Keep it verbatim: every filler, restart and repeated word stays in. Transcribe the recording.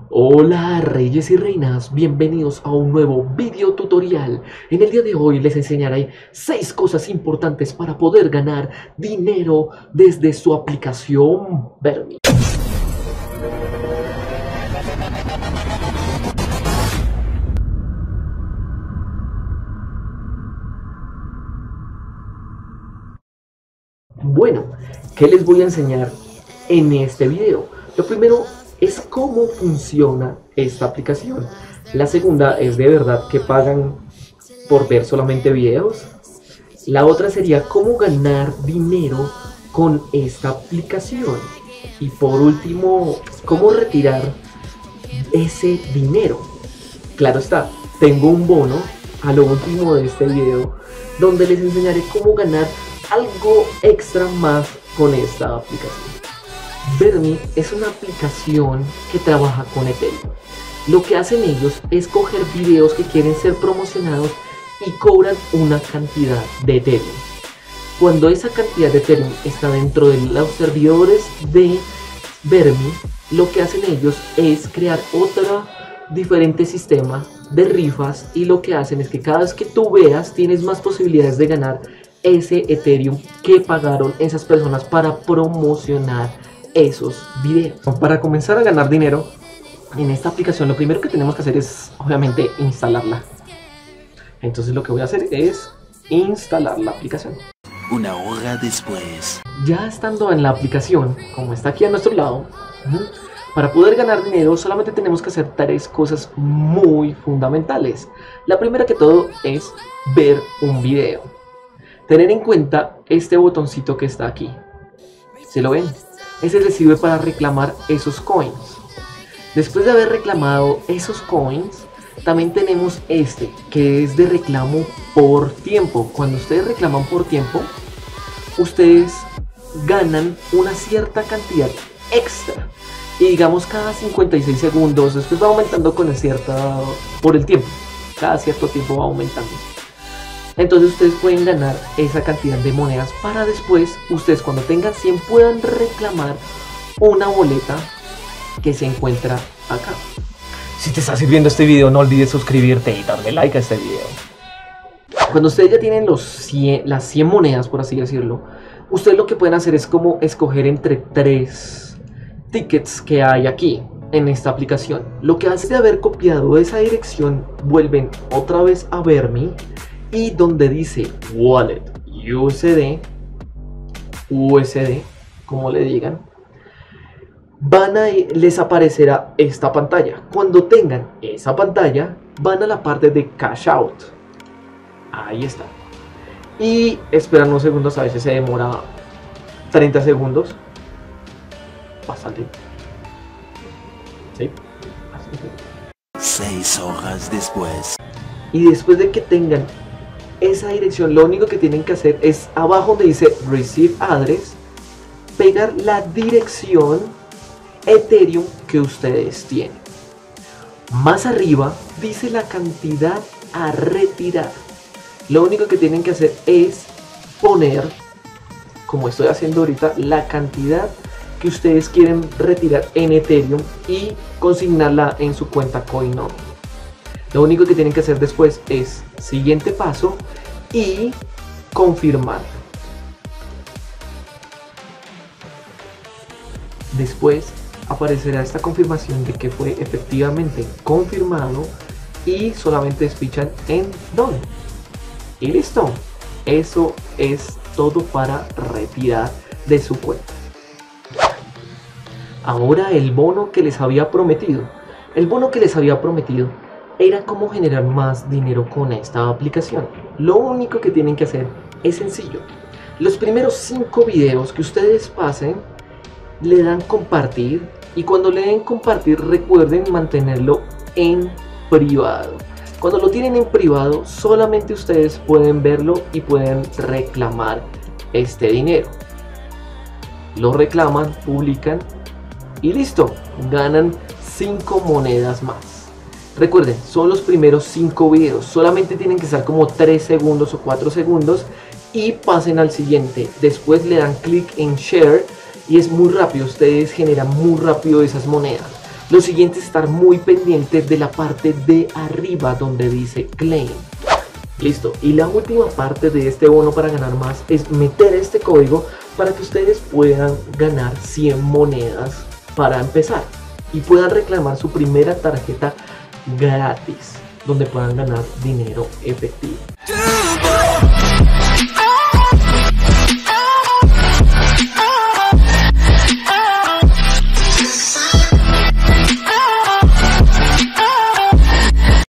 Hola reyes y reinas, bienvenidos a un nuevo video tutorial. En el día de hoy les enseñaré seis cosas importantes para poder ganar dinero desde su aplicación Vermi. Bueno, ¿qué les voy a enseñar en este video? Lo primero es cómo funciona esta aplicación. La segunda es de verdad que pagan por ver solamente videos. La otra sería cómo ganar dinero con esta aplicación. Y por último, cómo retirar ese dinero. Claro está, tengo un bono a lo último de este video donde les enseñaré cómo ganar algo extra más con esta aplicación. Vermi es una aplicación que trabaja con Ethereum. Lo que hacen ellos es coger videos que quieren ser promocionados y cobran una cantidad de Ethereum. Cuando esa cantidad de Ethereum está dentro de los servidores de Vermi, lo que hacen ellos es crear otro diferente sistema de rifas, y lo que hacen es que cada vez que tú veas tienes más posibilidades de ganar ese Ethereum que pagaron esas personas para promocionar esos videos. Para comenzar a ganar dinero en esta aplicación, lo primero que tenemos que hacer es obviamente instalarla. Entonces lo que voy a hacer es instalar la aplicación. Una hora después. Ya estando en la aplicación, como está aquí a nuestro lado, para poder ganar dinero solamente tenemos que hacer tres cosas muy fundamentales. La primera que todo es ver un video. Tener en cuenta este botoncito que está aquí. ¿Se lo ven? Ese le sirve para reclamar esos coins. Después de haber reclamado esos coins, también tenemos este, que es de reclamo por tiempo. Cuando ustedes reclaman por tiempo, ustedes ganan una cierta cantidad extra. Y digamos cada cincuenta y seis segundos, después va aumentando con el cierta, por el tiempo. Cada cierto tiempo va aumentando. Entonces ustedes pueden ganar esa cantidad de monedas para después, ustedes cuando tengan cien puedan reclamar una boleta que se encuentra acá. Si te está sirviendo este video, no olvides suscribirte y darle like a este video. Cuando ustedes ya tienen los cien, las cien monedas, por así decirlo, ustedes lo que pueden hacer es como escoger entre tres tickets que hay aquí en esta aplicación. Lo que hace de haber copiado esa dirección, vuelven otra vez a Vermi. Y donde dice Wallet U S D, U S D, como le digan, van a ir, les aparecerá esta pantalla. Cuando tengan esa pantalla, van a la parte de Cash Out. Ahí está. Y esperan unos segundos, a veces se demora treinta segundos. Bastante. ¿Sí? Bastante. Seis horas después. Y después de que tengan esa dirección, lo único que tienen que hacer es abajo donde dice Receive Address, pegar la dirección Ethereum que ustedes tienen. Más arriba dice la cantidad a retirar. Lo único que tienen que hacer es poner, como estoy haciendo ahorita, la cantidad que ustedes quieren retirar en Ethereum y consignarla en su cuenta Coinor. Lo único que tienen que hacer después es siguiente paso y confirmar. Después aparecerá esta confirmación de que fue efectivamente confirmado y solamente despichan en Done. Y listo. Eso es todo para retirar de su cuenta. Ahora el bono que les había prometido. El bono que les había prometido era cómo generar más dinero con esta aplicación. Lo único que tienen que hacer es sencillo. Los primeros cinco videos que ustedes pasen, le dan compartir, y cuando le den compartir recuerden mantenerlo en privado. Cuando lo tienen en privado solamente ustedes pueden verlo y pueden reclamar este dinero. Lo reclaman, publican y listo, ganan cinco monedas más. Recuerden, son los primeros cinco videos, solamente tienen que estar como tres segundos o cuatro segundos y pasen al siguiente. Después le dan clic en share y es muy rápido, ustedes generan muy rápido esas monedas. Lo siguiente es estar muy pendiente de la parte de arriba donde dice Claim. Listo. Y la última parte de este bono para ganar más es meter este código para que ustedes puedan ganar cien monedas para empezar y puedan reclamar su primera tarjeta gratis donde puedan ganar dinero efectivo.